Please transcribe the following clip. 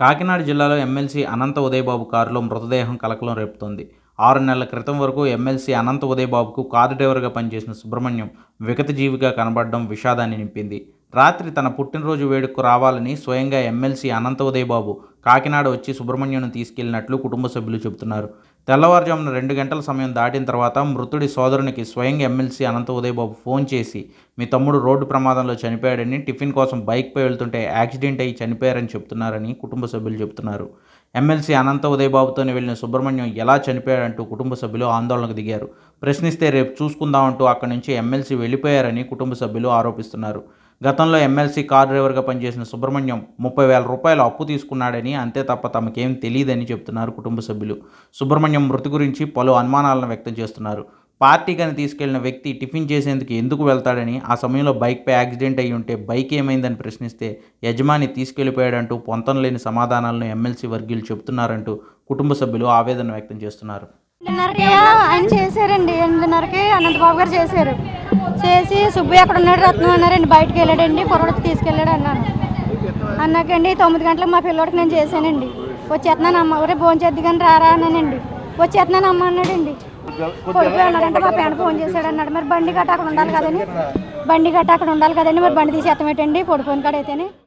కాకినాడ జిల్లాలో ఎమ్మెల్సీ అనంత ఉదయబాబు కారులో మృతదేహం కలకలం రేపుతోంది. 6 నెలల క్రితం వరకు ఎమ్మెల్సీ అనంత ఉదయబాబుకు కారు డ్రైవర్గా పనిచేసిన సుబ్రహ్మణ్యం విగతజీవిగా కనబడడం విషాదాన్ని నింపింది. రాత్రి తన పుట్టినరోజు వేడుకకు రావాలని స్వయంగా ఎమ్మెల్సీ అనంత ఉదయబాబు కాకినాడ వచ్చి సుబ్రహ్మణ్యంను తీసుకెళ్లినట్లు కుటుంబ సభ్యులు చెబుతున్నారు. తెల్లవారుజామున 2 గంటల సమయం దాటిన తర్వాత మృతుడి సోదరునికి స్వయంగా ఎమ్మెల్సీ అనంత ఉదయబాబు ఫోన్ చేసి, మీ తమ్ముడు రోడ్డు ప్రమాదంలో చనిపోయాడని, టిఫిన్ కోసం బైక్పై వెళ్తుంటే యాక్సిడెంట్ అయ్యి చనిపోయారని చెప్తున్నారని కుటుంబ సభ్యులు చెబుతున్నారు. ఎమ్మెల్సీ అనంత ఉదయబాబుతోనే వెళ్లిన సుబ్రహ్మణ్యం ఎలా చనిపోయాడంటూ కుటుంబ సభ్యులు ఆందోళనకు దిగారు. ప్రశ్నిస్తే రేపు చూసుకుందామంటూ అక్కడి నుంచి ఎమ్మెల్సీ వెళ్లిపోయారని కుటుంబ సభ్యులు ఆరోపిస్తున్నారు. గతంలో ఎమ్మెల్సీ కారు డ్రైవర్గా పనిచేసిన సుబ్రహ్మణ్యం 30,000 రూపాయలు అప్పు తీసుకున్నాడని, అంతే తప్ప తమకేం తెలియదని చెబుతున్నారు కుటుంబ సభ్యులు. సుబ్రహ్మణ్యం మృతి గురించి పలు అనుమానాలను వ్యక్తం చేస్తున్నారు. పార్టీకని తీసుకెళ్లిన వ్యక్తి టిఫిన్ చేసేందుకు ఎందుకు వెళ్తాడని, ఆ సమయంలో బైక్పై యాక్సిడెంట్ అయి ఉంటే బైక్ ఏమైందని ప్రశ్నిస్తే యజమాని తీసుకెళ్లిపోయాడంటూ పొంతనలేని సమాధానాలను ఎమ్మెల్సీ వర్గీయులు చెబుతున్నారంటూ కుటుంబ సభ్యులు ఆవేదన వ్యక్తం చేస్తున్నారు. ఆయన చేశారండి. 8:30కి అనంతబాబు గారు చేశారు. చేసి సుబ్బు ఎక్కడ ఉన్నాడు, రత్నం అన్నారండి. బయటకు వెళ్ళాడండి, పొరవడికి తీసుకెళ్ళాడు అన్నాకండి 9 గంటలకు మా పిల్లోడికి నేను చేశానండి. వచ్చేస్తున్నాను అమ్మ, ఊరే భోజనం చేద్ది కానీ రారా అన్నానండి. వచ్చేస్తున్నాను అమ్మ అన్నాడండి. పడిపోయి అన్నాడంటే మా పేడ ఫోన్ చేశాడు అన్నాడు. మరి బండి గట్ట అక్కడ ఉండాలి కదండి, మరి బండి తీసి ఎత్తమేటండి పడిపోయిన కాడైతేనే.